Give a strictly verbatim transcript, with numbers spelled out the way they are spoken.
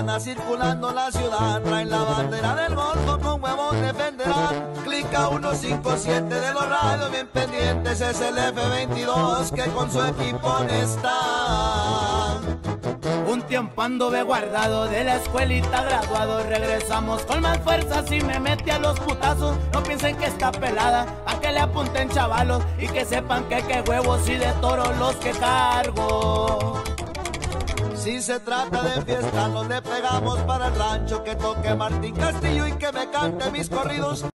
mexicana circulando la ciudad, traen la bandera del Golfo, con huevos defenderán. Clica uno cinco siete de los radios bien pendientes, es el F veintidós que con su equipo está. Un tiempo anduve guardado de la escuelita graduado, regresamos con más fuerzas y me metí a los putazos. No piensen que está pelada, a que le apunten chavalos y que sepan que qué huevos y de toros los que cargo. Si se trata de fiesta, nos le pegamos para el rancho, que toque Martín Castillo y que me cante mis corridos.